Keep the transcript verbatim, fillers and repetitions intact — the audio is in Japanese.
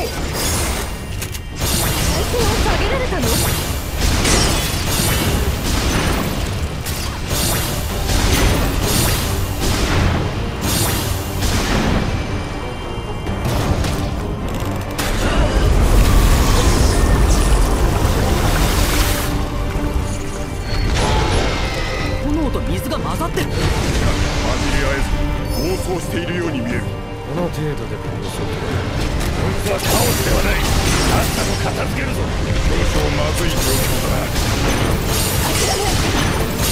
階を下げられたの？ 炎と水が混ざってる。 混じり合えず暴走しているように見える。 この程度で暴走。 こいつはカオスではない。さっさと片付けるぞ。少々まずい状況だな。 諦め